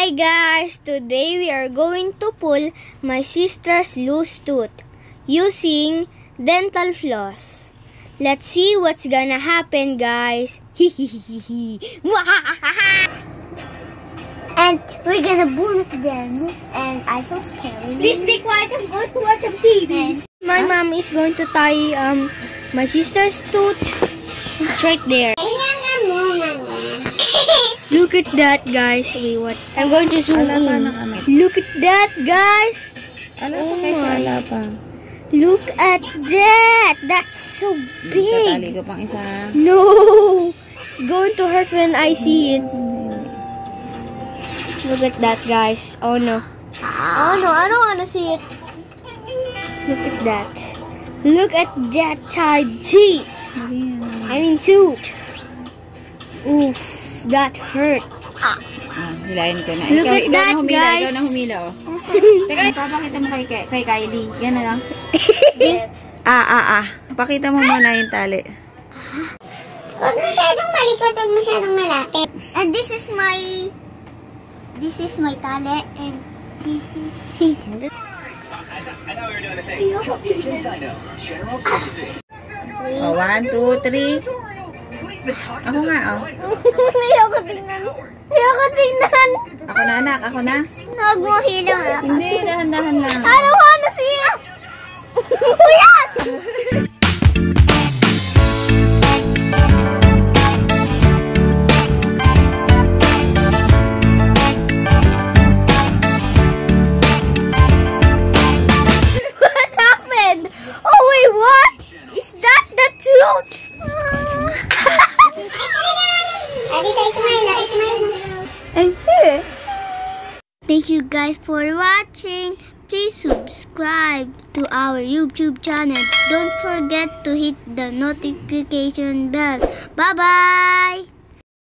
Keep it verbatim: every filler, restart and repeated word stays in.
Hi guys! Today we are going to pull my sister's loose tooth using dental floss. Let's see what's gonna happen, guys. And we're gonna pull them, and I'm so scary. Please be quiet, I'm going to watch some T V. And my mom is going to tie um my sister's tooth. It's right there. Look at that, guys. Wait, what? I'm going to zoom in. Look at that, guys. Oh my. Look at that. That's so big. No. It's going to hurt when I see it. Look at that, guys. Oh no. Oh no, I don't want to see it. Look at that. Look at that tied teeth. I mean tooth. Oof, that hurt. Ah, hilahin ko na. Look ikaw, at ikaw that, na humila, guys. ikaw na humila, oh. Teka, papakita mo kay, kay Kylie. Yan na lang. ah, ah, ah. Pakita mo muna yung tali. Huwag masyadong malikot, huwag masyadong malapit. And this is my, this is my tali, and Oh, one, two, three. Ako nga, oh. Ayoko tingnan. Ayoko tingnan. Ako na, anak. Ako na. huwag mo hilang. Hindi, dahan-dahan lang. I don't want to see it. Yes! What happened? Oh wait, what? Is that the tooth? I'm here. Thank you guys for watching. Please subscribe to our YouTube channel. Don't forget to hit the notification bell. Bye bye.